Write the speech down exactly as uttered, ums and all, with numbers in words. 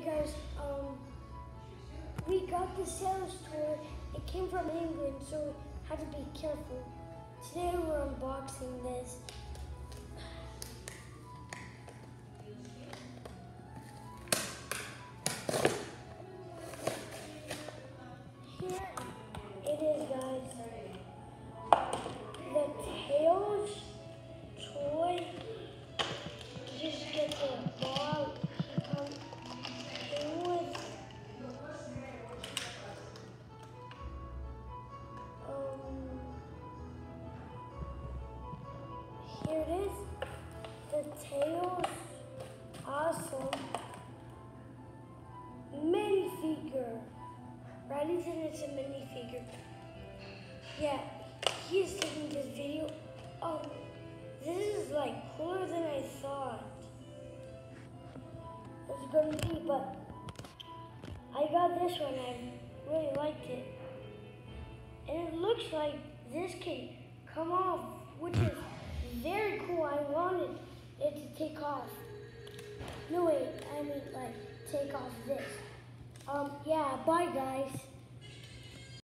guys, um, we got the sales toy. It came from England, so we had to be careful. Today we're unboxing this. Here it is, guys. The Tails toy. Just get the ball. He comes in with. Um, here it is. The Tails awesome minifigure. Riley said it's a minifigure. Yeah, he's taking this video. Oh, this is like cooler than I thought it was going to be, but I got this one. I really liked it. And it looks like this can come off, which is very cool. I wanted it to take off. No, wait, I mean like take off this. Um, yeah, bye guys.